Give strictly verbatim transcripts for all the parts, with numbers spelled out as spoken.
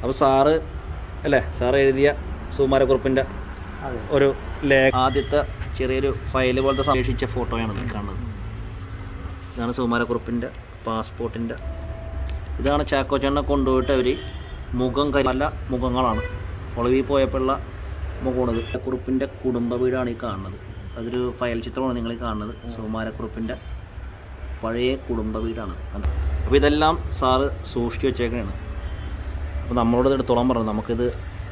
അപ്പോൾ സാറ് അല്ലേ സാറ് എഴുതിയ സുകുമാരക്കുറുപ്പിൻ്റെ ഒരു ലേഖ ആദ്യത്തെ ചെറിയൊരു ഫയൽ പോലത്തെ സംരക്ഷിച്ച ഫോട്ടോയാണ് കാണുന്നത്. ഇതാണ് സുകുമാരക്കുറുപ്പിൻ്റെ പാസ്പോർട്ടിൻ്റെ. ഇതാണ് ചാക്കോച്ചേട്ടനെ കൊണ്ടുപോയിട്ട് അവർ മുഖം കരി പല മുഖങ്ങളാണ് ഒളിവിൽ പോയപ്പോഴുള്ള മുഖമാണത്. കുറുപ്പിൻ്റെ കുടുംബ വീടാണ് ഈ കാണുന്നത്. അതൊരു ഫയൽ ചിത്രമാണ് നിങ്ങൾ ഈ കാണുന്നത്. സുകുമാരക്കുറുപ്പിൻ്റെ പഴയ കുടുംബ വീടാണ്. അപ്പോൾ ഇതെല്ലാം സാറ് സൂക്ഷിച്ച് വെച്ചേക്കാണ്. അപ്പോൾ നമ്മളോട് ഇത് എടുത്തോളാൻ പറഞ്ഞു. നമുക്കിത്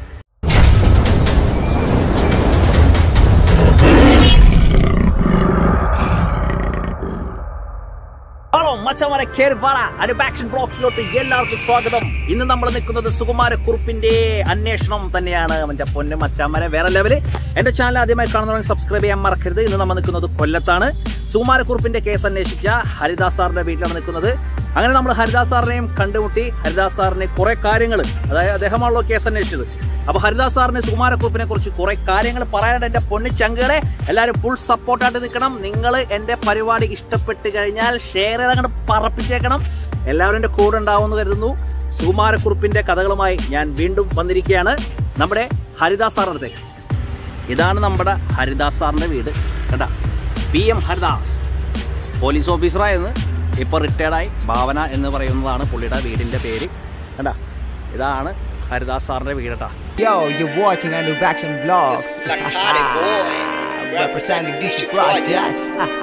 മച്ചമാരെ കേരള അനുപാക്ഷൻ ബ്ലോഗ്സിലോട്ട് എല്ലാവർക്കും സ്വാഗതം. ഇന്ന് നമ്മൾ നിൽക്കുന്നത് സുകുമാരക്കുറുപ്പിന്റെ അന്വേഷണം തന്നെയാണ്. എന്റെ പൊന്നും മച്ചാമാരെ വേറെ ലെവല്. എന്റെ ചാനൽ ആദ്യമായി കാണുന്നവർക്ക് സബ്സ്ക്രൈബ് ചെയ്യാൻ മറക്കരുത്. ഇന്ന് നമ്മൾ നിൽക്കുന്നത് കൊല്ലത്താണ്. സുകുമാരക്കുറുപ്പിന്റെ കേസ് അന്വേഷിച്ച ഹരിദാസ് സാറിന്റെ വീട്ടിലാണ് നിൽക്കുന്നത്. അങ്ങനെ നമ്മൾ ഹരിദാസ് സാറിനെയും കണ്ടുമുട്ടി. ഹരിദാസ് സാറിനെ കുറെ കാര്യങ്ങൾ, അതായത് അദ്ദേഹമാണല്ലോ കേസ് അന്വേഷിച്ചത്. അപ്പൊ ഹരിദാസ് സാറിന് സുകുമാരക്കുറുപ്പിനെ കുറിച്ച് കുറെ കാര്യങ്ങൾ പറയാനുണ്ട്. എന്റെ പൊന്നിച്ചങ്കുകളെ എല്ലാവരും ഫുൾ സപ്പോർട്ടായിട്ട് നിൽക്കണം. നിങ്ങൾ എന്റെ പരിപാടി ഇഷ്ടപ്പെട്ട് കഴിഞ്ഞാൽ ഷെയർ ചെയ്ത് അങ്ങോട്ട് പറപ്പിച്ചേക്കണം. എല്ലാവരും എന്റെ കൂടെ ഉണ്ടാവുമെന്ന് കരുതുന്നു. സുകുമാരക്കുറുപ്പിന്റെ കഥകളുമായി ഞാൻ വീണ്ടും വന്നിരിക്കുകയാണ് നമ്മുടെ ഹരിദാസ് സാറിന്റെ അടുത്തേക്ക്. ഇതാണ് നമ്മുടെ ഹരിദാസ് സാറിന്റെ വീട്. കേട്ടാ, പി എം ഹരിദാസ് പോലീസ് ഓഫീസറായിരുന്നു. ഇപ്പൊ റിട്ടയർഡായി. ഭാവന എന്ന് പറയുന്നതാണ് പുള്ളിയുടെ വീടിന്റെ പേര്. കേട്ടാ, ഇതാണ് ഹരിദാസ് സാറിന്റെ വീടട്ടാ. Yo, you're watching anoopactionvlogs. This is narcotic boy representing D Y S P projects.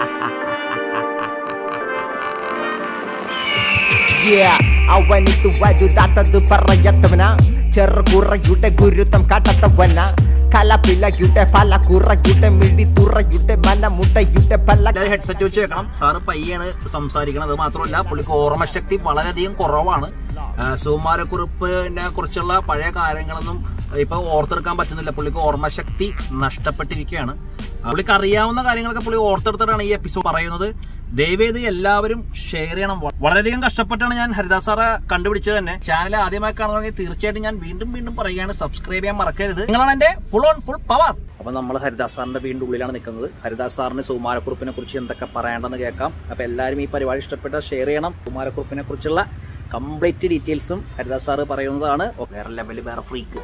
Yeah, അവനിത് വലുതാത്തത് പറയത്തവന, ചെറുകുറയുടെ ഗുരുത്വം കാട്ടത്തവന, കലപിലയുടെ പല കുറയുടെ മിടി തുറയുടെ മനമുട്ടയുടെ പല. ഹെഡ്സെറ്റ് വെച്ച് വെക്കണം. സാറ് പയ്യാണ് സംസാരിക്കണം. അത് മാത്രമല്ല പുള്ളിക്ക് ഓർമ്മശക്തി വളരെയധികം കുറവാണ്. സുകുമാരക്കുറുപ്പിനെ കുറിച്ചുള്ള പഴയ കാര്യങ്ങളൊന്നും ഇപ്പൊ ഓർത്തെടുക്കാൻ പറ്റുന്നില്ല. പുള്ളിക്ക് ഓർമ്മശക്തി നഷ്ടപ്പെട്ടിരിക്കുകയാണ്. പുള്ളിക്ക് അറിയാവുന്ന കാര്യങ്ങളൊക്കെ പുള്ളി ഓർത്തെടുത്തിട്ടാണ് ഈ എപ്പിസോഡ് പറയുന്നത്. ദയവേത് എല്ലാവരും ഷെയർ ചെയ്യണം. വളരെയധികം കഷ്ടപ്പെട്ടാണ് ഞാൻ ഹരിദാസ് സാറെ കണ്ടുപിടിച്ചത് തന്നെ. ചാനൽ ആദ്യമായി കാണുകയാണെങ്കിൽ തീർച്ചയായിട്ടും ഞാൻ വീണ്ടും വീണ്ടും പറയുകയാണ്, സബ്സ്ക്രൈബ് ചെയ്യാൻ മറക്കരുത്. നിങ്ങളാണ് എന്റെ ഫുൾ ഓൺ ഫുൾ പവർ. അപ്പൊ നമ്മൾ ഹരിദാസ് സാറിന്റെ വീടിന്റെ ഉള്ളിലാണ് നിൽക്കുന്നത്. ഹരിദാസ് സാറിന് സുകുമാരക്കുറുപ്പിനെ കുറിച്ച് എന്തൊക്കെ പറയേണ്ടെന്ന് കേൾക്കാം. അപ്പൊ എല്ലാവരും ഈ പരിപാടി ഇഷ്ടപ്പെട്ടാൽ ഷെയർ ചെയ്യണം. സുകുമാരക്കുറുപ്പിനെ കുറിച്ചുള്ള കംപ്ലീറ്റ് ഡീറ്റെയിൽസും ഹരിദാസ് സാറ് പറയുന്നതാണ്. വേറെ ലെവല്, വേറെ ഫ്രീക്ക്.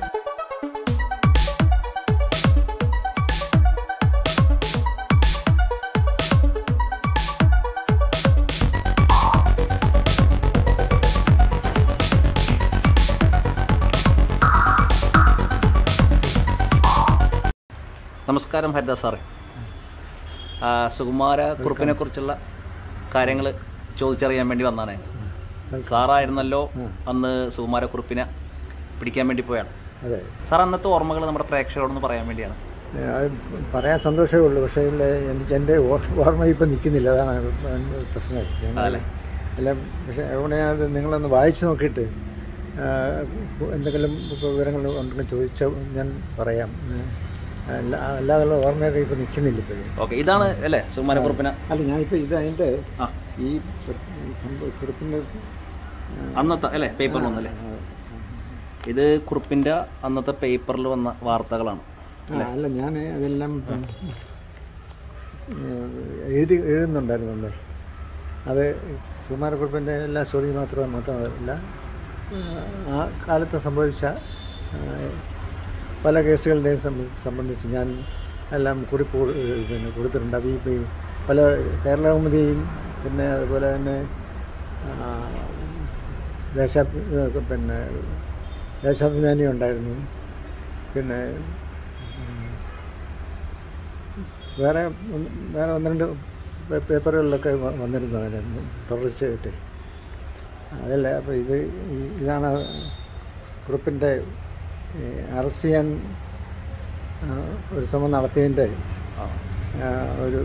നമസ്കാരം ഹരിദാസ് സാറേ. സുകുമാരക്കുറുപ്പിനെ കുറിച്ചുള്ള കാര്യങ്ങൾ ചോദിച്ചറിയാൻ വേണ്ടി വന്നാണ്. സാറായിരുന്നല്ലോ അന്ന് സുകുമാരക്കുറുപ്പിനെ പിടിക്കാൻ വേണ്ടി പോയാണ്. അതെ സാർ, അന്നത്തെ ഓർമ്മകൾ നമ്മുടെ പ്രേക്ഷകരോടൊന്ന് പറയാൻ വേണ്ടിയാണ്. പറയാൻ സന്തോഷമേ ഉള്ളൂ. പക്ഷേ എനിക്ക് എൻ്റെ ഓർമ്മ ഇപ്പം നിൽക്കുന്നില്ല. അതാണ് പ്രശ്നം. എല്ലാം പക്ഷേ അതുകൊണ്ട് ഞാനത് നിങ്ങളൊന്ന് വായിച്ചു നോക്കിയിട്ട് എന്തെങ്കിലും വിവരങ്ങൾ ഉണ്ടെങ്കിൽ ചോദിച്ചാൽ ഞാൻ പറയാം. അല്ലാതുള്ള ഓർമ്മയൊക്കെ ഇപ്പം നിൽക്കുന്നില്ല ഇപ്പോഴും. ഓക്കെ, ഇതാണ് അല്ലേ സുകുമാരക്കുറുപ്പിനെ? അല്ല, ഞാനിപ്പോൾ ഇത് അതിൻ്റെ ഈ കുറിപ്പിൻ്റെ അന്നത്തെ അല്ലേ പേപ്പറിൽ വന്നല്ലേ? ഇത് കുറിപ്പിന്റെ അന്നത്തെ പേപ്പറിൽ വന്ന വാർത്തകളാണ്. അല്ല, ഞാൻ അതെല്ലാം എഴുതി എഴുതുന്നുണ്ടായിരുന്നല്ലേ. അത് സുകുമാരക്കുറുപ്പിൻ്റെ എല്ലാ സ്റ്റോറി മാത്രം മാത്രമല്ല, ആ കാലത്ത് സംഭവിച്ച പല കേസുകളുടെയും സംബന്ധിച്ച് ഞാൻ എല്ലാം കുറിപ്പ് പിന്നെ കൊടുത്തിട്ടുണ്ട്. അത് ഈ പല കേരളകൗമുദിയും പിന്നെ അതുപോലെ തന്നെ ദേശ പിന്നെ ദേശാഭിമാനി ഉണ്ടായിരുന്നു. പിന്നെ വേറെ വേറെ ഒന്ന് രണ്ട് പേപ്പറുകളിലൊക്കെ വന്നിരുന്നു തുടർച്ചയായിട്ട്. അതല്ല, അപ്പോൾ ഇത് ഇതാണ് കുറിപ്പിൻ്റെ അറസ്റ്റ് ചെയ്യാൻ ഒരു ശ്രമം നടത്തിയതിൻ്റെ ഒരു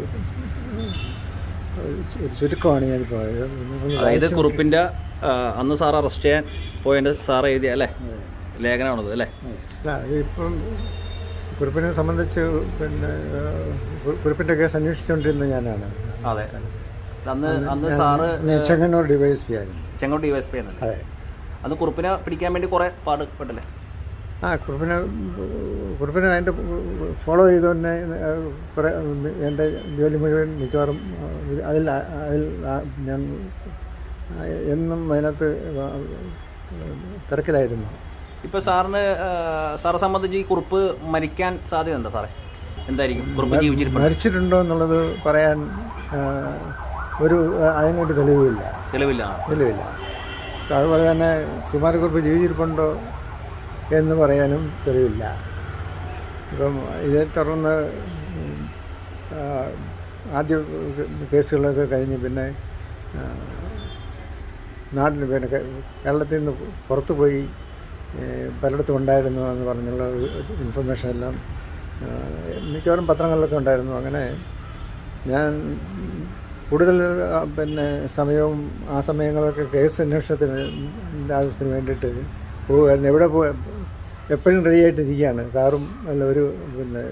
ഒരു ചുരുക്കമാണ് ഞാനിപ്പോൾ. അതായത് കുറിപ്പിൻ്റെ അന്ന് സാർ അറസ്റ്റ് ചെയ്യാൻ പോയതിൻ്റെ സാർ എഴുതിയ അല്ലേ ലേഖനമാണത് അല്ലേ? ഇപ്പം കുറിപ്പിനെ സംബന്ധിച്ച് പിന്നെ കുറിപ്പിൻ്റെ കേസ് അന്വേഷിച്ചുകൊണ്ടിരുന്ന ഞാനാണ്. അതെ, അന്ന് അന്ന് sir Chengannur D Y S P ആയിരുന്നു. Chengannur D Y S P ആയിരുന്നു. അതെ, അന്ന് കുറിപ്പിനെ പിടിക്കാൻ വേണ്ടി കുറേ പാടുപെട്ടല്ലേ? ആ കുറിപ്പിനെ കുറിപ്പിനെ അതിൻ്റെ ഫോളോ ചെയ്തുകൊണ്ട് കുറേ എൻ്റെ ജോലി മുഴുവൻ മിക്കവാറും അതിൽ അതിൽ ഞാൻ എന്നും അതിനകത്ത് തിരക്കിലായിരുന്നു. ഇപ്പൊ സാറിന് സാറെ സംബന്ധിച്ച് ഈ കുറിപ്പ് മരിക്കാൻ സാധ്യതയുണ്ടോ സാറേ? എന്തായിരിക്കും കുറിപ്പ് ജീവിച്ചിരിപ്പുണ്ട്? മരിച്ചിട്ടുണ്ടോ എന്നുള്ളത് പറയാൻ ഒരു അതിനൊരു തെളിവില്ല തെളിവില്ല തെളിവില്ല അതുപോലെ തന്നെ സുകുമാരക്കുറുപ്പ് ജീവിച്ചിരിപ്പുണ്ടോ എന്ന് പറയാനും തെളിവില്ല. ഇപ്പം ഇതേ തുടർന്ന് ആദ്യ കേസുകളൊക്കെ കഴിഞ്ഞ് പിന്നെ നാട്ടിൽ പിന്നെ കേരളത്തിൽ നിന്ന് പുറത്തു പോയി പലയിടത്തും ഉണ്ടായിരുന്നു എന്ന് പറഞ്ഞുള്ള ഇൻഫർമേഷൻ എല്ലാം മിക്കവാറും പത്രങ്ങളിലൊക്കെ ഉണ്ടായിരുന്നു. അങ്ങനെ ഞാൻ കൂടുതൽ പിന്നെ സമയവും ആ സമയങ്ങളൊക്കെ കേസ് അന്വേഷണത്തിന് ആവശ്യത്തിന് വേണ്ടിയിട്ട് പോകുമായിരുന്നു. എവിടെ പോ എപ്പോഴും റെഡി ആയിട്ടിരിക്കുകയാണ്. കാറും അല്ല ഒരു പിന്നെ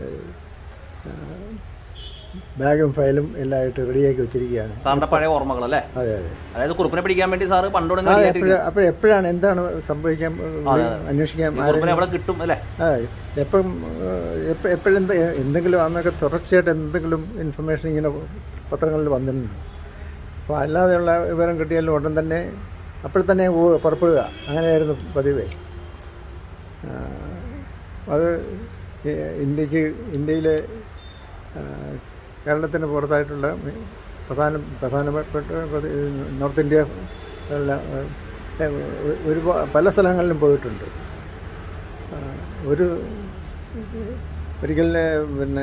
ബാഗും ഫയലും എല്ലാം ആയിട്ട് റെഡിയാക്കി വെച്ചിരിക്കുകയാണ്. സാറിന്റെ പഴയ ഓർമ്മകളല്ലേ? അതെ അതെ. അതായത് കുറിപ്പിനെ പിടിക്കാൻ വേണ്ടി സാറ് പണ്ടോടെ അപ്പോൾ എപ്പോഴാണ് എന്താണ് സംഭവിക്കാൻ അന്വേഷിക്കാൻ കിട്ടും അല്ലേ? അതെ. എപ്പം എപ്പോഴെന്ത് എന്തെങ്കിലും അന്നൊക്കെ തുടർച്ചയായിട്ട് എന്തെങ്കിലും ഇൻഫർമേഷൻ ഇങ്ങനെ പത്രങ്ങളിൽ വന്നിട്ടുണ്ട്. അപ്പോൾ അല്ലാതെയുള്ള വിവരം കിട്ടിയാലും ഉടൻ തന്നെ അപ്പോൾ തന്നെ പുറപ്പെടുക, അങ്ങനെയായിരുന്നു പതിവേ. അത് ഇന്ത്യക്ക് ഇന്ത്യയിലെ കേരളത്തിന് പുറത്തായിട്ടുള്ള പ്രധാന പ്രധാനപ്പെട്ട നോർത്ത് ഇന്ത്യ ഒരു പല സ്ഥലങ്ങളിലും പോയിട്ടുണ്ട്. ഒരു ഒരിക്കൽ പിന്നെ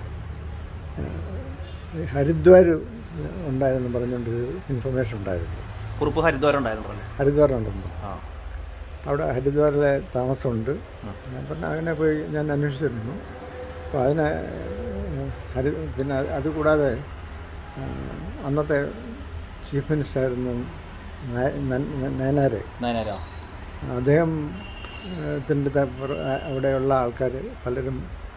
ഹരിദ്വാർ ഉണ്ടായിരുന്നു പറഞ്ഞുകൊണ്ട് ഇൻഫർമേഷൻ ഉണ്ടായിരുന്നു. കുറിപ്പ് ഹരിദ്വാർ ഉണ്ടായിരുന്നു. ഹരിദ്വാറുണ്ടെന്ന് അവിടെ ഹരിദ്വാറിലെ താമസമുണ്ട്. പിന്നെ അങ്ങനെ പോയി ഞാൻ അന്വേഷിച്ചിരുന്നു. അപ്പോൾ അതിനെ ഹരി പിന്നെ അതുകൂടാതെ അന്നത്തെ ചീഫ് മിനിസ്റ്ററായിരുന്നു നയനാര്. അദ്ദേഹം ത്തിൻ്റെ അവിടെയുള്ള ആൾക്കാർ പലരും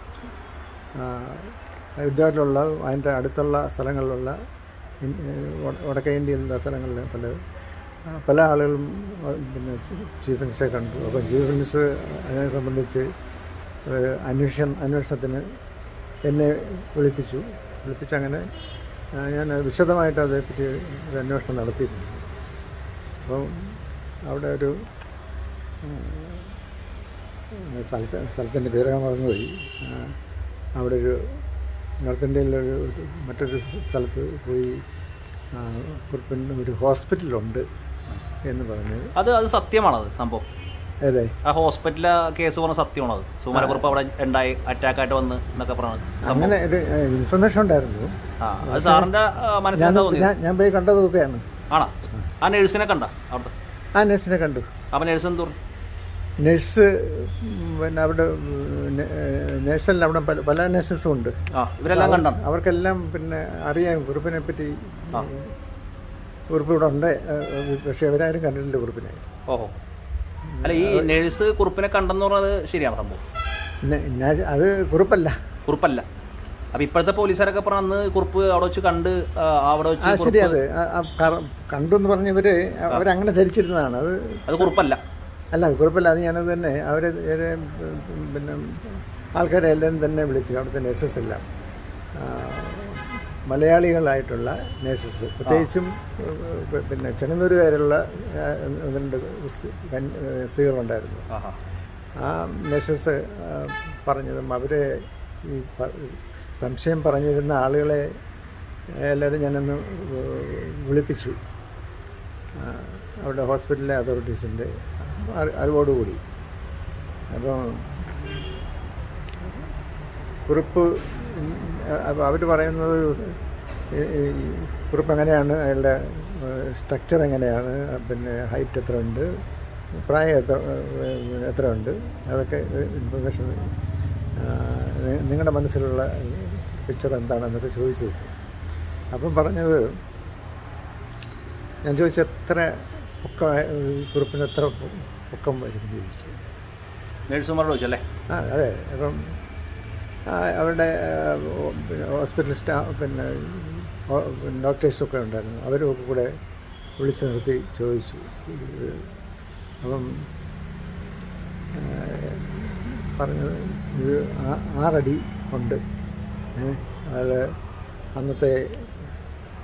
ഹരിദ്വാറിലുള്ള അതിൻ്റെ അടുത്തുള്ള സ്ഥലങ്ങളിലുള്ള വടക്കേ ഇന്ത്യയിലുള്ള സ്ഥലങ്ങളിൽ പല പല ആളുകളും പിന്നെ ചീഫ് മിനിസ്റ്ററെ കണ്ടു. അപ്പോൾ ചീഫ് മിനിസ്റ്റർ അതിനെ സംബന്ധിച്ച് അന്വേഷണം അന്വേഷണത്തിന് എന്നെ വിളിപ്പിച്ചു. വിളിപ്പിച്ചങ്ങനെ ഞാൻ വിശദമായിട്ട് അതേപ്പറ്റി ഒരു അന്വേഷണം നടത്തിയിരുന്നു. അപ്പം അവിടെ ഒരു സ്ഥലത്ത് സ്ഥലത്തിൻ്റെ പേരൊക്കെ മറന്നുപോയി. അവിടെ ഒരു നോർത്ത് ഇന്ത്യയിലൊരു മറ്റൊരു സ്ഥലത്ത് പോയി കുറിപ്പിൻ്റെ ഒരു ഹോസ്പിറ്റലുണ്ട് എന്ന് പറഞ്ഞു. അത് അത് സത്യമാണത് സംഭവം? അതെ. ആ ഹോസ്പിറ്റലിലെ കേസ് പറഞ്ഞ സത്യമാണത്? സുകുമാരക്കുറുപ്പ് അവിടെ ഉണ്ടായി അറ്റാക്കായിട്ട് വന്ന് എന്നൊക്കെ പറഞ്ഞു. അങ്ങനെ ഒരു ഇൻഫർമേഷൻ ഉണ്ടായിരുന്നു. അത് സാറിന്റെ മനസ്സിലാവും. ഞാൻ പോയി കണ്ടതൊക്കെയാണ്. ആണോ? ആ നഴ്സിനെ കണ്ട അവിടെ? ആ നഴ്സിനെ കണ്ടു. അപ്പം നഴ്സ് എന്ത് പറഞ്ഞു? നഴ്സ് പിന്നെ അവിടെ നഴ്സല്ല, അവിടെ പല പല നഴ്സസും ഉണ്ട്. ഇവരെല്ലാം കണ്ടോ? അവർക്കെല്ലാം പിന്നെ അറിയാം കുറിപ്പിനെ പറ്റി. കുറിപ്പ് ഇവിടെ ഉണ്ട്, പക്ഷെ അവരാരും കണ്ടിട്ടില്ല കുറിപ്പിനെ. ഓഹോ. അല്ല, ഈ നഴ്സ് കുറിപ്പിനെ കണ്ടെന്ന് പറഞ്ഞത് ശരിയാണ് സംഭവം? അത് കുറിപ്പല്ല. കുറിപ്പല്ല. അപ്പൊ ഇപ്പോഴത്തെ പോലീസുകാരൊക്കെ പറഞ്ഞ അന്ന് കുറിപ്പ് അവിടെ വെച്ച് കണ്ട് അവിടെ വെച്ച് ശരി, അത് കണ്ടു എന്ന് പറഞ്ഞവര് അവരങ്ങനെ ധരിച്ചിരുന്നതാണ്. അത് അത് കുറിപ്പല്ല. അല്ല, അത് കുറിപ്പല്ല. അത് ഞാനത് തന്നെ അവരെ പിന്നെ ആൾക്കാരെ എല്ലാവരും തന്നെ വിളിച്ചു. അവിടുത്തെ നഴ്സസ് എല്ലാം മലയാളികളായിട്ടുള്ള നഴ്സസ്, പ്രത്യേകിച്ചും പിന്നെ ചെങ്ങന്നൂരുകാരുള്ള രണ്ട് സ്ത്രീകളുണ്ടായിരുന്നു. ആ നഴ്സസ് പറഞ്ഞതും അവരെ ഈ സംശയം പറഞ്ഞിരുന്ന ആളുകളെ എല്ലാവരും ഞാനൊന്ന് വിളിപ്പിച്ചു. അവിടെ ഹോസ്പിറ്റലിലെ അതോറിറ്റീസിൻ്റെ അറിവോടുകൂടി. അപ്പം കുറിപ്പ് അവർ പറയുന്നത് കുറിപ്പ് എങ്ങനെയാണ്, അയാളുടെ സ്ട്രക്ചർ എങ്ങനെയാണ്, പിന്നെ ഹൈറ്റ് എത്ര ഉണ്ട്, പ്രായം എത്ര എത്ര ഉണ്ട്, അതൊക്കെ ഇൻഫർമേഷൻ നിങ്ങളുടെ മനസ്സിലുള്ള പിക്ചർ എന്താണെന്നൊക്കെ ചോദിച്ചു. അപ്പം പറഞ്ഞത്, ഞാൻ ചോദിച്ചു എത്ര പൊക്കം കുറിപ്പിന് എത്ര പൊക്കം വരും ചോദിച്ചു. നഴ്സുമാരോട് ചോദിച്ചല്ലേ? ആ അതെ. അപ്പം അവരുടെ ഹോസ്പിറ്റൽ സ്റ്റാഫ് പിന്നെ ഡോക്ടേഴ്സൊക്കെ ഉണ്ടായിരുന്നു. അവരൊക്കെ കൂടെ വിളിച്ചു നിർത്തി ചോദിച്ചു. അപ്പം പറഞ്ഞത് ഇത് ആറടി ഉണ്ട്. അയാൾ അന്നത്തെ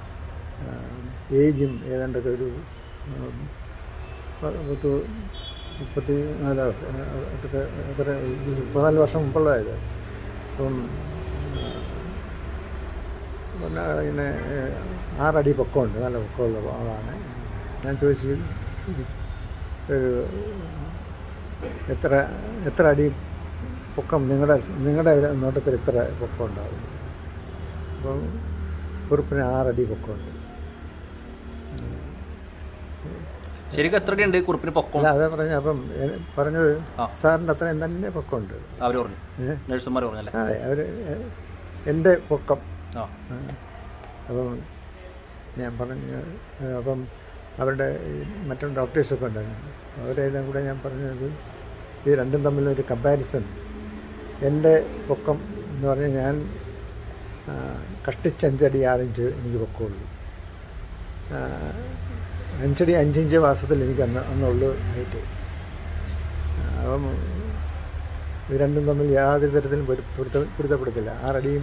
ഏജും ഏതാണ്ടൊക്കെ ഒരു പത്ത് മുപ്പത്തി നാല് അതൊക്കെ എത്ര മുപ്പത്തിനാല് വർഷം മുമ്പുള്ളതായത്. അപ്പം പിന്നെ ഇങ്ങനെ ആറടി പൊക്കമുണ്ട്, നല്ല പൊക്കമുള്ള ആളാണ്. ഞാൻ ചോദിച്ചു ഒരു എത്ര എത്ര അടി പൊക്കം നിങ്ങളുടെ നിങ്ങളുടെ നോട്ടത്തിൽ എത്ര പൊക്കം ഉണ്ടാവും? അപ്പം കുറുപ്പിന് ആറടി പൊക്കമുണ്ട്. ശരിക്കും എത്ര അടി ഉണ്ട് കുറുപ്പിന് പൊക്കം? അല്ല, അതേ പറഞ്ഞ അപ്പം പറഞ്ഞത് സാറിൻ്റെ അത്രയും തന്നെ പൊക്കമുണ്ട് അവർ പറഞ്ഞു, നഴ്സുമാർ പറഞ്ഞല്ലേ? അതെ, അവർ എൻ്റെ പൊക്കം. അപ്പം ഞാൻ പറഞ്ഞു, അപ്പം അവരുടെ മറ്റുള്ള ഡോക്ടേഴ്സൊക്കെ ഉണ്ടായിരുന്നു, അവരെല്ലാം കൂടെ ഞാൻ പറഞ്ഞത് ഈ രണ്ടും തമ്മിലൊരു കമ്പാരിസൺ. എൻ്റെ പൊക്കം എന്ന് പറഞ്ഞാൽ ഞാൻ കഷ്ടിച്ചഞ്ചടി ആറിഞ്ച് എനിക്ക് പൊക്കമുള്ളൂ. അഞ്ചടി അഞ്ചിഞ്ച് മാസത്തിൽ എനിക്ക് അന്ന് അന്നുള്ളൂ ഹൈറ്റ്. അപ്പം ഇത് രണ്ടും തമ്മിൽ യാതൊരു തരത്തിലും പൊരുത്ത പൊരുത്തപ്പെടുത്തില്ല. ആറടിയും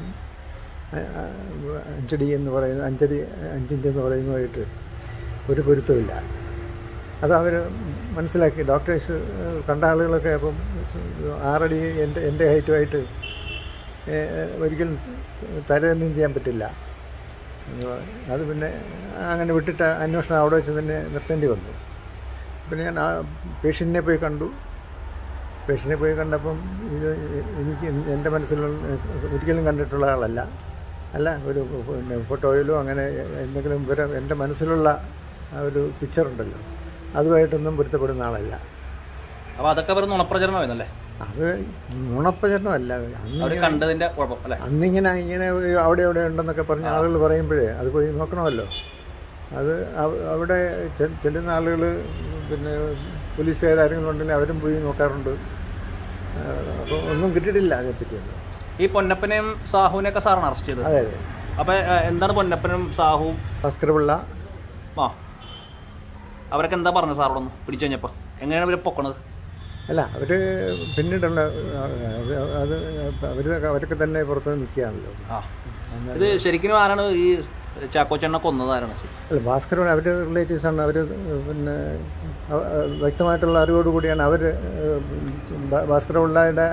അഞ്ചടി എന്ന് പറയുന്ന അഞ്ചടി അഞ്ചിഞ്ച് എന്ന് പറയുന്നതായിട്ട് ഒരു പൊരുത്തമില്ല. അത് അവർ മനസ്സിലാക്കി, ഡോക്ടേഴ്സ് കണ്ട ആളുകളൊക്കെ. അപ്പം ആറടി എൻ്റെ എൻ്റെ ഹൈറ്റുമായിട്ട് ഒരിക്കലും താരതമ്യം ചെയ്യാൻ പറ്റില്ല. അത് പിന്നെ അങ്ങനെ വിട്ടിട്ട് അന്വേഷണം അവിടെ വെച്ച് തന്നെ നിർത്തേണ്ടി വന്നു. പിന്നെ ഞാൻ ആ പേഷ്യൻറ്റിനെ പോയി കണ്ടു. പേഷ്യൻറ്റിനെ പോയി കണ്ടപ്പം ഇത് എനിക്ക് എൻ്റെ മനസ്സിലുള്ള ഒരിക്കലും കണ്ടിട്ടുള്ള ആളല്ല, അല്ല ഒരു പിന്നെ ഫോട്ടോയിലോ അങ്ങനെ എന്തെങ്കിലും വിവരം എൻ്റെ മനസ്സിലുള്ള ആ ഒരു പിക്ചറുണ്ടല്ലോ, അതുമായിട്ടൊന്നും പൊരുത്തപ്പെടുന്ന ആളല്ല. അപ്പോൾ അതൊക്കെ വെറും നുണപ്രചരണമായിരുന്നല്ലേ? അത് നുണപ്രചരണമല്ല. അന്ന് കണ്ടതിൻ്റെ കുഴപ്പം അല്ലേ? അന്നിങ്ങനെ ഇങ്ങനെ അവിടെ എവിടെ ഉണ്ടെന്നൊക്കെ പറഞ്ഞ ആളുകൾ പറയുമ്പോഴേ അത് പോയി നോക്കണമല്ലോ. അത് അവിടെ ചെല്ലുന്ന ആളുകൾ പിന്നെ പോലീസുകാരെങ്കിലും ഉണ്ടെങ്കിൽ അവരും പോയി നോക്കാറുണ്ട്. അപ്പോൾ ഒന്നും കിട്ടിയിട്ടില്ല അതേപ്പറ്റിയൊന്നും. ഈ പൊന്നപ്പനെയും സാഹുവിനെയൊക്കെ സാറാണ് അറസ്റ്റ് ചെയ്തത്? അതെ അതെ. അപ്പോൾ എന്താണ് പൊന്നപ്പനും സാഹുവും? ഭാസ്കരപിള്ള ആ അവരൊക്കെ എന്താ പറഞ്ഞത് സാറോടൊന്ന് പിടിച്ചു കഴിഞ്ഞപ്പോൾ? എങ്ങനെയാണ് ഇവർ പൊക്കണത്? അല്ല, അവർ പിന്നീടുള്ള അത് അവർ അവരൊക്കെ തന്നെ പുറത്ത് നിൽക്കുകയാണല്ലോ. ആ ഇത് ശരിക്കും ആരാണ് ഈ ചാക്കോച്ചെണ്ണ കൊന്നത്? ആരാണ്? അല്ല, ഭാസ്കരൻ അവർ റിലേറ്റീവ്സാണ്. അവർ പിന്നെ വ്യക്തമായിട്ടുള്ള അറിവോടുകൂടിയാണ് അവർ ഭാസ്കരപിള്ളയുടെ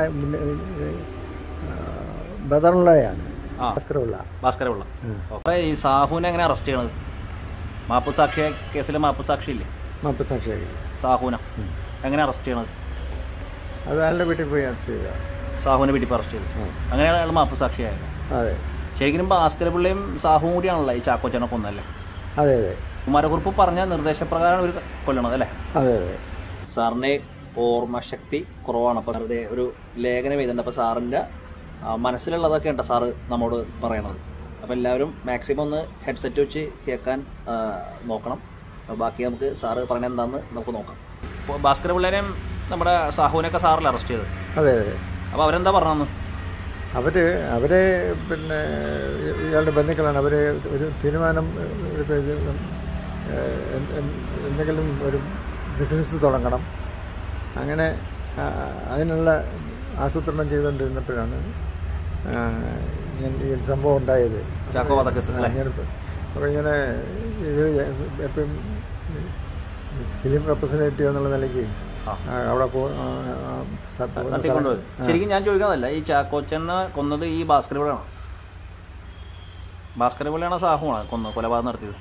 ബദറുള്ളയാണ് ഭാസ്കരപിള്ള. ഭാസ്കരപിള്ള. അപ്പോൾ ഈ സാഹുവിനെ എങ്ങനെ അറസ്റ്റ് ചെയ്യണത്? മാപ്പ് സാക്ഷി കേസിലെ മാപ്പ് സാക്ഷിയില്ലേ? മാപ്പ് സാക്ഷിയായി സാഹുവിനെ എങ്ങനെ അറസ്റ്റ് ചെയ്യണത്? അത് അയാളുടെ വീട്ടിൽ പോയി അറസ്റ്റ് ചെയ്ത സാഹുവിനെ വീട്ടിൽ അറസ്റ്റ് ചെയ്തു. അങ്ങനെയാണ് അയാൾ മാപ്പ് സാക്ഷിയായത്. അതെ. ശരിക്കും ഭാസ്കരപിള്ളയും സാഹുവും കൂടിയാണല്ലോ ഈ ചാക്കോച്ചനെ കൊന്നല്ലേ? അതെ അതെ. കുമാരക്കുറുപ്പ് പറഞ്ഞ നിർദ്ദേശപ്രകാരം ഒരു കൊല്ലണത് അല്ലേ? അതെ അതെ. സാറിൻ്റെ ഓർമ്മശക്തി കുറവാണ്. അപ്പോൾ സാറിൻ്റെ ഒരു ലേഖനം എഴുതുന്നുണ്ട്. അപ്പോൾ സാറിൻ്റെ മനസ്സിലുള്ളതൊക്കെ ഉണ്ട് സാറ് നമ്മോട് പറയണത്. അപ്പോൾ എല്ലാവരും മാക്സിമം ഒന്ന് ഹെഡ്സെറ്റ് വെച്ച് കേൾക്കാൻ നോക്കണം. ബാക്കി നമുക്ക് സാറ് പറയണത് എന്താണെന്ന് നമുക്ക് നോക്കാം. ഇപ്പോൾ ഭാസ്കരപിള്ളേനെയും നമ്മുടെ സാഹുവിനെയൊക്കെ സാറിൽ അറസ്റ്റ് ചെയ്തത്? അതെ അതെ. അപ്പോൾ അവരെന്താ പറഞ്ഞതെന്ന്? അവർ അവരെ പിന്നെ ഇയാളുടെ ബന്ധുക്കളാണ്. അവർ ഒരു തീരുമാനം എടുത്ത് എന്തെങ്കിലും ഒരു ബിസിനസ് തുടങ്ങണം, അങ്ങനെ അതിനുള്ള ആസൂത്രണം ചെയ്തുകൊണ്ടിരുന്നപ്പോഴാണ് ഈ സംഭവം ഉണ്ടായത്. അപ്പോൾ ഇങ്ങനെ എപ്പോഴും ഫിലിം റെപ്രസെൻറ്റേറ്റീവ് എന്നുള്ള നിലയ്ക്ക് അവിടെ ശരിക്കും ഞാൻ ചോദിക്കാതല്ല, ഈ ചാക്കോച്ചനെ കൊന്നത് ഈ ഭാസ്കരപിള്ളയാണോ? ഭാസ്കരപിള്ളയാണോ സാഹുവാണ് കൊന്നത്, കൊലപാതകം നടത്തിയത്?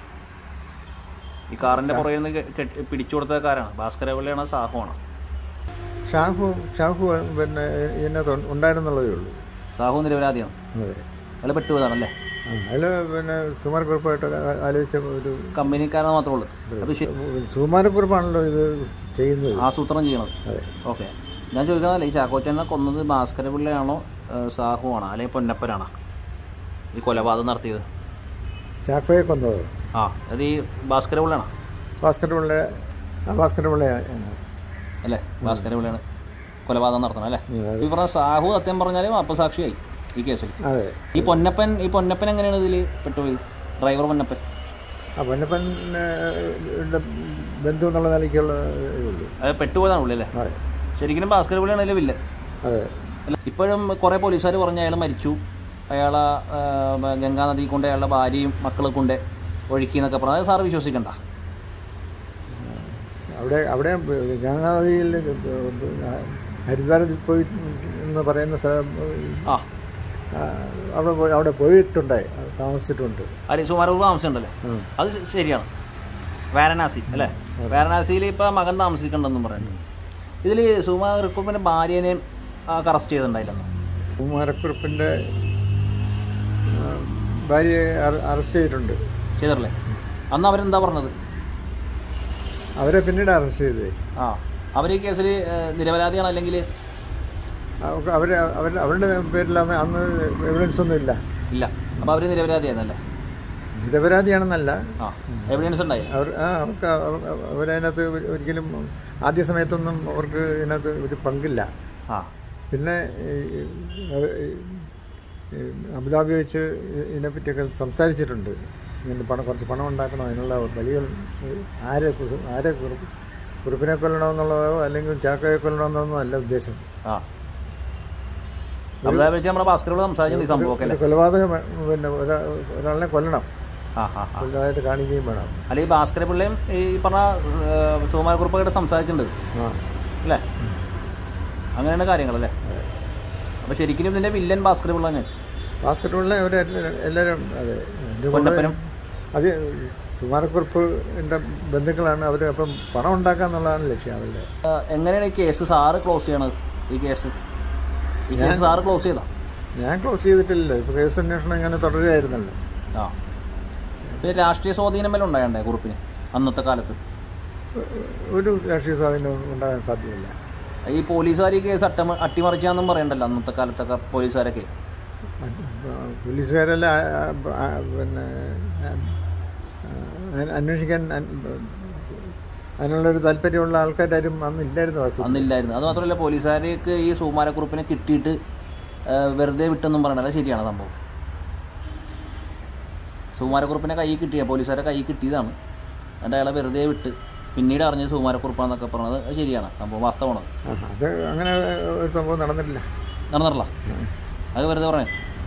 ഈ കാറിന്റെ പുറകിൽ നിന്ന് പിടിച്ചു കൊടുത്തക്കാരാണ് ഭാസ്കരപിള്ളയാണോ സാഹുവാണോ? ഷാഹു ഷാഹു പിന്നെ ഇതിനകത്ത് ഉണ്ടായിരുന്നുള്ളതേ ഉള്ളൂ. സാഹു നിരപരാധിയാണ്. അതെ. അയാൾ പെട്ടുപോയതാണല്ലേ? അയാൾ പിന്നെ സുകുമാരക്കുറുപ്പായിട്ട് ആലോചിച്ച ഒരു കമ്പനിക്കാരനെ മാത്രമേ ഉള്ളൂ. സുകുമാരക്കുറുപ്പാണല്ലോ ഇത് ചെയ്യുന്നത്, ആസൂത്രണം ചെയ്യണത്. അതെ. ഓക്കെ, ഞാൻ ചോദിക്കാതല്ല, ഈ ചാക്കോച്ചനെ കൊന്നത് ഭാസ്കരപിള്ളയാണോ സാഹുവാണോ അല്ലെങ്കിൽ പൊന്നപ്പനാണോ ഈ കൊലപാതകം നടത്തിയത്? ചാക്കോയെ കൊന്നത് ആ അത് ഈ ഭാസ്കരപിള്ളയാണോ? ഭാസ്കരപിള്ള ഭാസ്കരപിള്ളയാണ് അല്ലേ? ഭാസ്കരപിള്ളയാണ് കൊലപാതകം നടത്തണം അല്ലേ? ഈ പറഞ്ഞ സാഹു സത്യം പറഞ്ഞാലും അപ്പസാക്ഷിയായി ഈ കേസിൽ. അതെ. ഈ പൊന്നപ്പൻ ഈ പൊന്നപ്പൻ എങ്ങനെയാണ് ഇതിൽ പെട്ടുപോയി? ഡ്രൈവർ പൊന്നപ്പൻ ആ പൊന്നപ്പൻ ബന്ധു എന്നുള്ള നിലയ്ക്കുള്ള ഉള്ളൂ. അത് പെട്ടുപോയതാണ് ഉള്ളു അല്ലേ? അതെ. ശരിക്കും ഭാസ്കരപിള്ളയാണല്ലേ വില്ല? അതെ. ഇപ്പോഴും കുറേ പോലീസുകാർ പറഞ്ഞ് അയാൾ മരിച്ചു, അയാളെ ഗംഗാ നദി കൊണ്ട് അയാളുടെ ഭാര്യയും മക്കളെ കൊണ്ട് ഒഴുക്കി എന്നൊക്കെ പറഞ്ഞാൽ സാറ് വിശ്വസിക്കണ്ട? അവിടെ അവിടെ ഗംഗാനദിയിൽ ഹരിദ്വാരത്തിൽ പോയി എന്ന് പറയുന്ന സ്ഥലം ആ അവിടെ പോയി അവിടെ പോയിട്ടുണ്ട്, താമസിച്ചിട്ടുണ്ട്. അല്ലെ സുകുമാരക്കുറുപ്പ് താമസിച്ചിട്ടുണ്ടല്ലേ? അത് ശരിയാണ്. വാരണാസി അല്ലേ? വാരണാസിയിൽ ഇപ്പം മകൻ താമസിക്കണ്ടെന്നും പറയുന്നു. ഇതിൽ സുകുമാരക്കുറുപ്പിൻ്റെ ഭാര്യനെയും അറസ്റ്റ് ചെയ്തിട്ടുണ്ടായില്ലെന്നോ? സുകുമാരക്കുറുപ്പിൻ്റെ ഭാര്യയെ അറസ്റ്റ് ചെയ്തിട്ടുണ്ട്. ചെയ്തല്ലേ? അന്ന് അവരെന്താ പറഞ്ഞത്? അവരെ പിന്നീട് അറസ്റ്റ് ചെയ്തേ. ആ അവർ ഈ കേസിൽ നിരപരാധിയാണ് അല്ലെങ്കിൽ അവർ അവർ അവരുടെ പേരിൽ അന്ന് അന്ന് എവിഡൻസ് ഒന്നും ഇല്ല. ഇല്ല. അപ്പോൾ അവർ നിരപരാധിയാണല്ലേ? നിരപരാധിയാണെന്നല്ല, എവിഡൻസ് ഉണ്ടായി. അവർ ആ അവർക്ക് അവരതിനകത്ത് ഒരിക്കലും ആദ്യ സമയത്തൊന്നും അവർക്ക് ഇതിനകത്ത് ഒരു പങ്കില്ല. പിന്നെ അബുദാബി വെച്ച് ഇതിനെപ്പറ്റിയൊക്കെ സംസാരിച്ചിട്ടുണ്ട്. ഇങ്ങനെ പണം കുറച്ച് പണം ഉണ്ടാക്കണം, അതിനുള്ള വഴികൾ ആരെ ആരെ കുറുപ്പിനെ കൊല്ലണമെന്നുള്ളതോ അല്ലെങ്കിൽ ചാക്കയെ കൊല്ലണമെന്നൊന്നും അല്ല ഉദ്ദേശം. കൊലപാതകം പിന്നെ ഒരാളിനെ കൊല്ലണം, കൊല്ലതായിട്ട് കാണിക്കുകയും വേണം. അല്ലെങ്കിൽ ഭാസ്കര പിള്ളയും ഈ പറഞ്ഞ സുകുമാരക്കുറുപ്പൊക്കെ സംസാരിച്ചിട്ടുണ്ട് അല്ലേ? അങ്ങനെയാണ് കാര്യങ്ങളല്ലേ? അപ്പൊ ശരിക്കും ഇതിന്റെ വില്ലൻ ഭാസ്കര പിള്ള തന്നെ. ഭാസ്കര പിള്ള അവര് എല്ലാവരും അതെ അത് സുകുമാരക്കുറുപ്പിന്റെ ബന്ധുക്കളാണ് അവർ. അപ്പം പണം ഉണ്ടാക്കുക എന്നുള്ളതാണ് ലക്ഷ്യം അവരുടെ. എങ്ങനെയാണ് ഈ കേസ് സാറ് ക്ലോസ് ചെയ്യണത്? ഈ കേസ് ഈ കേസ് സാറ് ക്ലോസ് ചെയ്താ? ഞാൻ ക്ലോസ് ചെയ്തിട്ടില്ലല്ലോ. ഇപ്പൊ കേസ് അന്വേഷണം ഇങ്ങനെ തുടരുകയായിരുന്നല്ലോ. ആ പിന്നെ രാഷ്ട്രീയ സ്വാധീനം വല്ല ഉണ്ടായണ്ടേ കുറുപ്പിന് അന്നത്തെ കാലത്ത്? ഒരു രാഷ്ട്രീയ സ്വാധീനം ഉണ്ടാകാൻ സാധ്യതയില്ല. ഈ പോലീസുകാർ ഈ കേസ് അട്ട അട്ടിമറിച്ചാന്നും പറയണ്ടല്ലോ അന്നത്തെ കാലത്തൊക്കെ പോലീസുകാരൊക്കെ? പോലീസുകാരല്ല പിന്നെ അന്വേഷിക്കാൻ അതിനുള്ളൊരു താല്പര്യമുള്ള ആൾക്കാരും അന്നില്ലായിരുന്നു. അന്നില്ലായിരുന്നു. അത് മാത്രമല്ല പോലീസുകാർക്ക് ഈ സുകുമാരക്കുറുപ്പിനെ കിട്ടിയിട്ട് വെറുതെ വിട്ടെന്നും പറയണത് ശരിയാണ് സംഭവം? സുകുമാരക്കുറുപ്പിനെ കൈ കിട്ടിയ പോലീസുകാരെ കൈ കിട്ടിയതാണ്, എന്നിട്ട് അയാളെ വെറുതെ വിട്ട് പിന്നീട് അറിഞ്ഞത് സുകുമാരക്കുറുപ്പാന്നൊക്കെ പറഞ്ഞത് ശരിയാണ് സംഭവം? വാസ്തവമാണ് അത്? അങ്ങനെ ഒരു സംഭവം നടന്നിട്ടില്ല. നടന്നിട്ടില്ല? അത് വെറുതെ പറയാൻ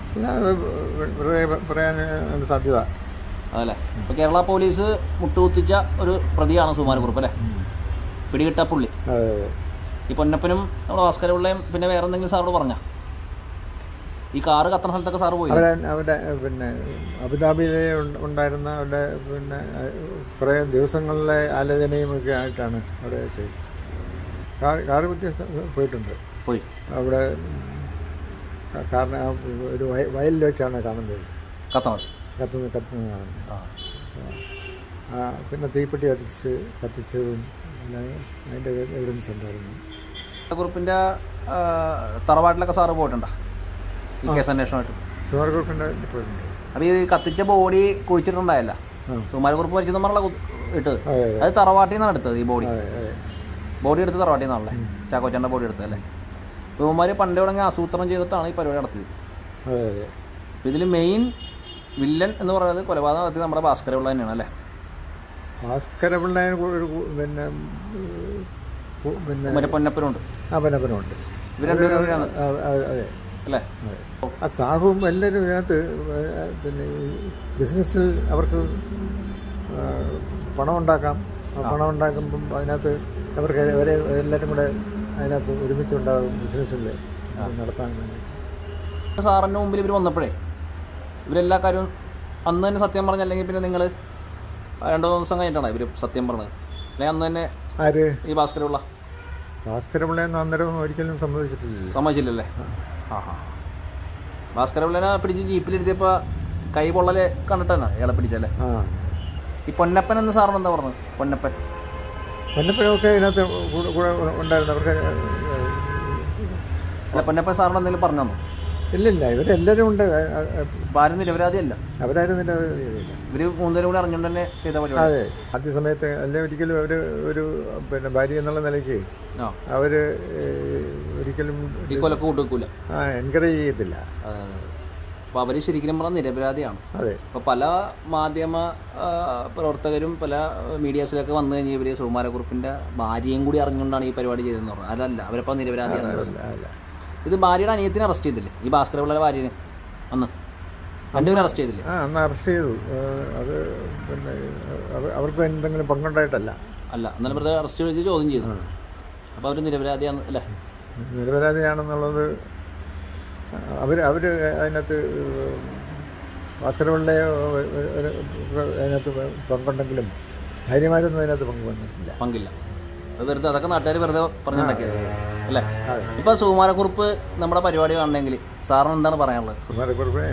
പറയാൻ സാധ്യത അതല്ലേ? ഇപ്പോൾ കേരള പോലീസ് മുട്ടുകുത്തിച്ച ഒരു പ്രതിയാണ് സുകുമാരക്കുറുപ്പ് അല്ലേ? പിടികിട്ട പുള്ളി. ഈ പൊന്നപ്പനും നമ്മുടെ ഭാസ്കര പിള്ളയും പിന്നെ വേറെ എന്തെങ്കിലും സാറോട് പറഞ്ഞ ഈ കാറ് കത്തണ സ്ഥലത്തൊക്കെ സാറ് പോയി? അവിടെ പിന്നെ അബുദാബിയിലെ ഉണ്ടായിരുന്ന അവിടെ പിന്നെ കുറേ ദിവസങ്ങളിലെ ആലോചനയും ഒക്കെ ആയിട്ടാണ് അവിടെ ചെയ്തത്. കാറ് വ്യത്യാസം പോയിട്ടുണ്ട്. പോയി അവിടെ കാരണം ഒരു വയലിൽ വെച്ചാണ് കാണുന്നത് കത്തുന്നത് കത്തുന്നത് കത്തുന്നത് കാണുന്നത്. ആ പിന്നെ തീപ്പെട്ടി കത്തിച്ച് കത്തിച്ചതും അതിൻ്റെ എവിഡൻസ് ഉണ്ടായിരുന്നു. കുറുപ്പിൻ്റെ തറവാട്ടിലൊക്കെ സാറ് പോയിട്ടുണ്ടോ ഈ കേസ് അന്വേഷണമായിട്ട്? സുകുമാരക്കുറുപ്പിൻ്റെ പോയിട്ടുണ്ട്. അപ്പോൾ ഈ കത്തിച്ച ബോഡി കുഴിച്ചിട്ടുണ്ടായല്ല? സുകുമാരക്കുറുപ്പ് മരിച്ചെന്ന് പറഞ്ഞാൽ ഇട്ടത് അത് തറവാട്ടിൽ നിന്നാണ് എടുത്തത്. ഈ ബോഡി ബോഡി എടുത്ത് തറവാട്ടിൽ നിന്നാണല്ലേ ചാക്കോച്ചൻ്റെ ബോഡി എടുത്തതല്ലേ? ഇവന്മാർ പണ്ട് തുടങ്ങി ആസൂത്രണം ചെയ്തിട്ടാണ് ഈ പരിപാടി നടത്തിയത്. അപ്പോൾ ഇതിൽ മെയിൻ വില്ലൻ എന്ന് പറയുന്നത് കൊലപാതകം നടത്തിയത് നമ്മുടെ ഭാസ്കര പിള്ള തന്നെയാണ് അല്ലേ? ഭാസ്കര പിള്ള പിന്നെ പിന്നെ മറ്റേ പൊന്നപ്പനുണ്ട്. ആ പൊന്നപ്പനുണ്ട്. ഇവർ രണ്ടുപേരാണ് അതെ അല്ലേ? ആ സാഹുവും എല്ലാവരും ഇതിനകത്ത് പിന്നെ ബിസിനസ്സിൽ അവർക്ക് പണം ഉണ്ടാക്കാം. ആ പണം ഉണ്ടാക്കുമ്പം അതിനകത്ത് അവർക്ക് അവരെ എല്ലാവരും കൂടെ അതിനകത്ത് ഒരുമിച്ചുണ്ടാകും ബിസിനസ്സിൽ നടത്താൻ വേണ്ടി. സാറിൻ്റെ മുമ്പിൽ ഇവർ വന്നപ്പോഴേ ഇവരെല്ലാ കാര്യവും അന്ന് തന്നെ സത്യം പറഞ്ഞ, അല്ലെങ്കിൽ പിന്നെ നിങ്ങൾ രണ്ടു മൂന്ന് ദിവസം കഴിഞ്ഞിട്ടാണ് ഇവർ സത്യം പറഞ്ഞത്? അല്ലെങ്കിൽ അന്ന് തന്നെ ആര്? ഈ ഭാസ്കരപിള്ള. ഭാസ്കരപിള്ളയെന്ന് അന്നേരം ഒരിക്കലും സമ്മതിച്ചിട്ടില്ല. സമ്മതിച്ചില്ലല്ലേ? ആ ഹാ ഭാസ്കരപിള്ളനെ പിടിച്ച് ജീപ്പിലിരുത്തിയപ്പോൾ കൈ പൊള്ളല് കണ്ടിട്ടാണ് ഇയാളെ പിടിച്ചല്ലേ? ആ ഈ പൊന്നപ്പൻ എന്ന് സാറിന് എന്താ പറഞ്ഞത്? പൊന്നപ്പൻ പൊന്നപ്പനൊക്കെ ഇതിനകത്ത് കൂടെ ഉണ്ടായിരുന്നു. അവർക്ക് അല്ല പൊന്നപ്പൻ സാറിന് എന്തെങ്കിലും പറഞ്ഞു തന്നോ? ഇല്ലില്ല, ഇവരെല്ലാവരും ഉണ്ട്. ആരും നിരപരാധിയല്ല. അവരാരും നിരപരാധിയല്ല. ഇവര് മൂന്നുപേരും കൂടെ അറിഞ്ഞുകൊണ്ട് തന്നെ ചെയ്ത പരിപാടി. അതെ, ആദ്യ സമയത്ത് അല്ലെ ഒരിക്കലും അവര് ഒരു പിന്നെ ഭാര്യ എന്നുള്ള നിലയ്ക്ക് അവര് ഒരിക്കലും ഈ കൊലക്ക് കൂട്ടുവെക്കൂല, ആ എൻകറേജ് ചെയ്യത്തില്ല. അപ്പോൾ അവർ ശരിക്കും പറഞ്ഞാൽ നിരപരാധിയാണ്. അതെ. അപ്പോൾ പല മാധ്യമ പ്രവർത്തകരും പല മീഡിയാസിലൊക്കെ വന്നു കഴിഞ്ഞാൽ ഇവർ സുകുമാരക്കുറുപ്പിൻ്റെ ഭാര്യയും കൂടി അറിഞ്ഞുകൊണ്ടാണ് ഈ പരിപാടി ചെയ്തതെന്ന് പറഞ്ഞത്. അതല്ല, അവരപ്പോൾ നിരപരാധിയാണ്. ഇത് ഭാര്യയുടെ അനിയത്തിനെ അറസ്റ്റ് ചെയ്തില്ലേ, ഈ ഭാസ്കര പിള്ളയുടെ ഭാര്യനെ? അന്ന് രണ്ടുപേരും അറസ്റ്റ് ചെയ്തില്ലേ? ആ അന്ന് അറസ്റ്റ് ചെയ്തു. അത് പിന്നെ അവർക്ക് എന്തെങ്കിലും പങ്കുണ്ടായിട്ടല്ല. അല്ല എന്നാലും വെറുതെ അറസ്റ്റ് ചെയ്ത് ചോദ്യം ചെയ്തു. അപ്പോൾ അവർ നിരപരാധിയാണ് അല്ലേ? നിരപരാധിയാണെന്നുള്ളത് അവർ അവർ അതിനകത്ത് ഭാസ്കരപിള്ളയെ അതിനകത്ത് പങ്കുണ്ടെങ്കിലും ധൈര്യമാരൊന്നും അതിനകത്ത് പങ്ക് വന്നിട്ടില്ല. പങ്കില്ല. വെറുതെ അതൊക്കെ നാട്ടുകാർ വെറുതെ പറഞ്ഞുണ്ടാക്കിയത് അല്ലേ? ഇപ്പൊ സുകുമാരക്കുറുപ്പ് നമ്മുടെ പരിപാടി കാണണമെങ്കിൽ സാറിന് എന്താണ് പറയാനുള്ളത്? സുകുമാരക്കുറുപ്പിനെ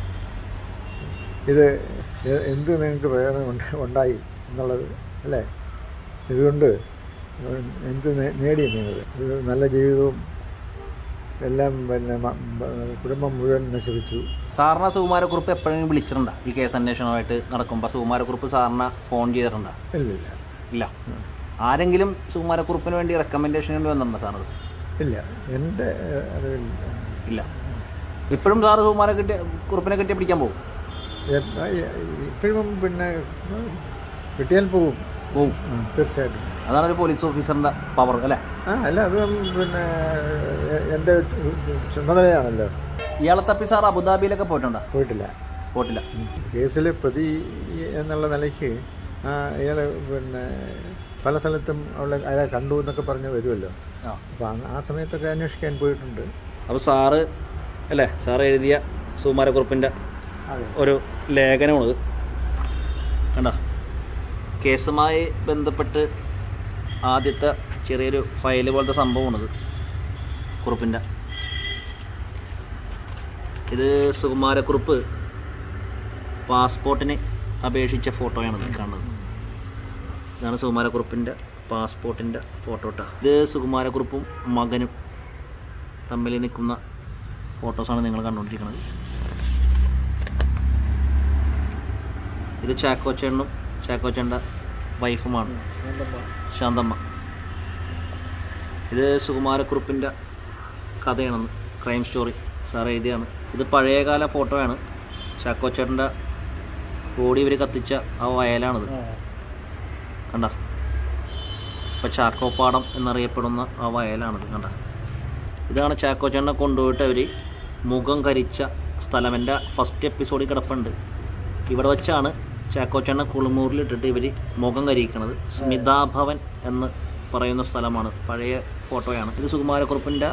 ഇത് എന്ത് നിങ്ങൾക്ക് പ്രയോജനം ഉണ്ടായി എന്നുള്ളത് അല്ലേ? ഇതുകൊണ്ട് എന്ത് നേടി നിങ്ങൾ? ഒരു നല്ല ജീവിതവും എല്ലാം പിന്നെ കുടുംബം മുഴുവൻ നശിപ്പിച്ചു. സാറിനെ സുകുമാരക്കുറുപ്പ് എപ്പോഴെങ്കിലും വിളിച്ചിട്ടുണ്ടോ ഈ കേസ് അന്വേഷണമായിട്ട് നടക്കുമ്പോൾ? സുകുമാരക്കുറുപ്പ് സാറിനെ ഫോൺ ചെയ്തിട്ടുണ്ടോ? ഇല്ലില്ല. ഇല്ല. ആരെങ്കിലും സുകുമാരക്കുറുപ്പിന് വേണ്ടി റെക്കമെൻഡേഷൻ വേണ്ടി വന്നിട്ടുണ്ടോ സാറ്? ഇല്ല, എൻ്റെ അറിവിൽ ഇല്ല. ഇപ്പോഴും സാറ് സുകുമാര കിട്ടിയ കുറുപ്പിനെ കിട്ടിയ പിടിക്കാൻ പോകും? ഇപ്പോഴും പിന്നെ കിട്ടിയാൽ പോകും പോവും തീർച്ചയായിട്ടും. അതാണ് ഒരു പോലീസ് ഓഫീസറിൻ്റെ പവർ അല്ലേ? ആ അല്ല, അത് പിന്നെ എൻ്റെ ചുമതലയാണല്ലോ. ഇയാളെ തപ്പി സാർ അബുദാബിയിലൊക്കെ പോയിട്ടുണ്ടോ? പോയിട്ടില്ല. പോയിട്ടില്ല. കേസിൽ പ്രതി എന്നുള്ള നിലയ്ക്ക് ഇയാൾ പിന്നെ പല സ്ഥലത്തും അവളെ അയാളെ കണ്ടു എന്നൊക്കെ പറഞ്ഞ് വരുമല്ലോ. അപ്പം ആ സമയത്തൊക്കെ അന്വേഷിക്കാൻ പോയിട്ടുണ്ട്. അപ്പോൾ സാറ് അല്ലേ സാറ് എഴുതിയ സുകുമാരക്കുറുപ്പിൻ്റെ ഒരു ലേഖനമാണത് കണ്ടോ? കേസുമായി ബന്ധപ്പെട്ട് ആദ്യത്തെ ചെറിയൊരു ഫയൽ പോലത്തെ സംഭവമാണിത് കുറുപ്പിൻ്റെ. ഇത് സുകുമാരക്കുറുപ്പ് പാസ്പോർട്ടിന് അപേക്ഷിച്ച ഫോട്ടോയാണിത് കാണുന്നത്. ഇതാണ് സുകുമാരക്കുറുപ്പിൻ്റെ പാസ്പോർട്ടിൻ്റെ ഫോട്ടോട്ടാ. ഇത് സുകുമാരക്കുറുപ്പും മകനും തമ്മിൽ നിൽക്കുന്ന ഫോട്ടോസാണ് നിങ്ങൾ കണ്ടുകൊണ്ടിരിക്കുന്നത്. ഇത് ചാക്കോച്ചേണ്ണും ചാക്കോച്ചേണ്ട വൈഫുമാണ് ശാന്തമ്മ. ഇത് സുകുമാരക്കുറുപ്പിൻ്റെ കഥയാണെന്ന് ക്രൈം സ്റ്റോറി സാർ എഴുതിയാണ്. ഇത് പഴയകാല ഫോട്ടോയാണ്. ചാക്കോച്ചേട്ടൻ്റെ ബോഡി ഇവർ കത്തിച്ച ആ വയലാണിത് കണ്ട. ഇപ്പം ചാക്കോപ്പാടം എന്നറിയപ്പെടുന്ന ആ വയലാണിത് കണ്ട. ഇതാണ് ചാക്കോച്ചേട്ടനെ കൊണ്ടുപോയിട്ട് അവർ മുഖം കരിച്ച സ്ഥലം. എൻ്റെ ഫസ്റ്റ് എപ്പിസോഡിൽ കിടപ്പുണ്ട്. ഇവിടെ വെച്ചാണ് ചാക്കോച്ചേട്ടനെ കുളിമൂറിലിട്ടിട്ട് ഇവർ മുഖം കരിയിക്കണത്. സ്മിതാഭവൻ എന്ന് പറയുന്ന സ്ഥലമാണ്. പഴയ ഫോട്ടോയാണ്. ഇത് സുകുമാരക്കുറുപ്പിൻ്റെ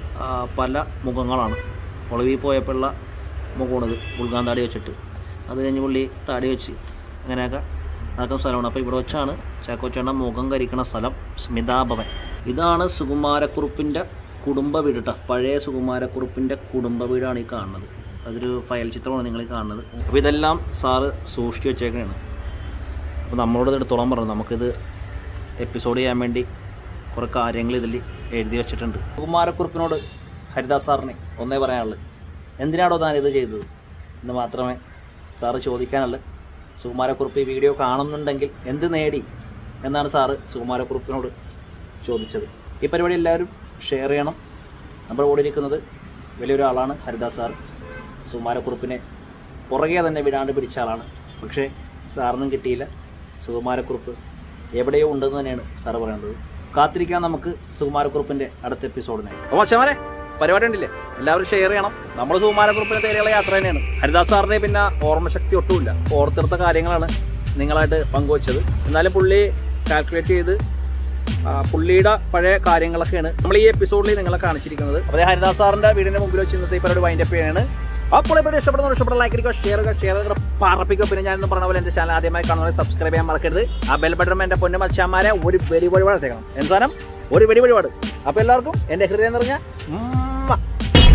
പല മുഖങ്ങളാണ്. ഒളിവിൽ പോയപ്പോഴുള്ള മുഖമാണിത്. ഉൾഗാൻ താടി വെച്ചിട്ട് അത് കഴിഞ്ഞ് പുള്ളി താടി വെച്ച് അങ്ങനെയൊക്കെ നടക്കുന്ന സ്ഥലമാണ്. അപ്പോൾ ഇവിടെ വെച്ചാണ് ചാക്കോച്ചേട്ടൻ മുഖം കരിക്കണ സ്ഥലം സ്മിതാഭവൻ. ഇതാണ് സുകുമാരക്കുറുപ്പിൻ്റെ കുടുംബ വീട് കേട്ടോ. പഴയ സുകുമാരക്കുറുപ്പിൻ്റെ കുടുംബ വീടാണ് ഈ കാണുന്നത്. അതൊരു ഫയൽ ചിത്രമാണ് നിങ്ങൾ കാണുന്നത്. അപ്പോൾ ഇതെല്ലാം സാറ് സൂക്ഷിച്ച് വെച്ചേക്കാണ്. അപ്പോൾ നമ്മളോട് എടുത്തോളം പറഞ്ഞു നമുക്കിത് എപ്പിസോഡ് ചെയ്യാൻ വേണ്ടി കുറേ കാര്യങ്ങൾ ഇതിൽ എഴുതി വെച്ചിട്ടുണ്ട്. സുകുമാരക്കുറുപ്പിനോട് ഹരിദാസ് സാറിനെ ഒന്നേ പറയാനുള്ളൂ, എന്തിനാണോ താൻ ഇത് ചെയ്തത് എന്ന് മാത്രമേ സാറ് ചോദിക്കാനുള്ളൂ. സുകുമാരക്കുറുപ്പ് ഈ വീഡിയോ കാണുന്നുണ്ടെങ്കിൽ എന്ത് നേടി എന്നാണ് സാറ് സുകുമാരക്കുറുപ്പിനോട് ചോദിച്ചത്. ഈ പരിപാടി എല്ലാവരും ഷെയർ ചെയ്യണം. നമ്മുടെ കൂടെ ഇരിക്കുന്നത് വലിയൊരാളാണ് ഹരിദാസ് സാർ. സുകുമാരക്കുറുപ്പിനെ പുറകെ തന്നെ വിടാണ്ട് പിടിച്ച ആളാണ്. പക്ഷേ സാറിനും കിട്ടിയില്ല. സുകുമാരക്കുറുപ്പ് എവിടെയോ ഉണ്ടെന്ന് തന്നെയാണ് സാറ് പറയുന്നത്. കാത്തിരിക്കാൻ നമുക്ക് സുകുമാരക്കുറുപ്പിൻ്റെ അടുത്ത എപ്പിസോഡിനായി. അപ്പോൾ അച്ഛന്മാരെ പരിപാടി ഉണ്ടില്ലേ, എല്ലാവരും ഷെയർ ചെയ്യണം. നമ്മൾ സുകുമാരക്കുറുപ്പിനെ തേടിയുള്ള യാത്ര തന്നെയാണ്. ഹരിദാസ് സാറിനെ പിന്നെ ഓർമ്മശക്തി ഒട്ടുമില്ല. ഓർത്തെടുത്ത കാര്യങ്ങളാണ് നിങ്ങളായിട്ട് പങ്കുവച്ചത്. എന്നാലും പുള്ളി കാൽക്കുലേറ്റ് ചെയ്ത് പുള്ളിയുടെ പഴയ കാര്യങ്ങളൊക്കെയാണ് നമ്മൾ ഈ എപ്പിസോഡിൽ നിങ്ങളെ കാണിച്ചിരിക്കുന്നത്. അതേ ഹരിദാസ് സാറിന്റെ വീടിന്റെ മുമ്പിൽ വെച്ച് ഇന്നത്തെ ഈ പരിപാടി വൈൻഡപ്പ് ചെയ്യാണ്. അപ്പോൾ ഇപ്പോൾ ഇഷ്ടപ്പെടുന്ന ഇഷ്ടപ്പെട്ട ലൈക്ക് അടിക്കുക, ഷെയർ ചെയ്യുക, ഷെയർ ചെയ്ത് പറപ്പിക്കുക. പിന്നെ ഞാൻ പറഞ്ഞ പോലെ എന്റെ ചാനൽ ആദ്യമായി കാണുന്നത് സബ്സ്ക്രൈബ് ചെയ്യാൻ മറക്കരുത്. ആ ബെൽ ബട്ടൺ എന്റെ പൊന്നു മച്ചാന്മാരെ ഒരു വെടി വഴിപാട് എത്തേക്കണം. എന്താണ് ഒരു വെടി വഴിപാട്. അപ്പോൾ എല്ലാവർക്കും എന്റെ ഹൃദയം നിറഞ്ഞ